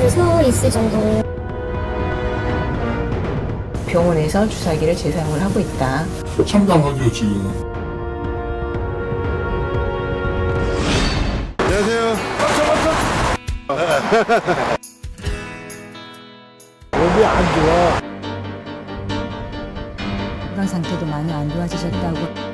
줄 서 있을 정도로. 병원에서 주사기를 재사용을 하고 있다. 참담하죠, 지금. 안녕하세요. 몸이 안 좋아. 건강 상태도 많이 안 좋아지셨다고.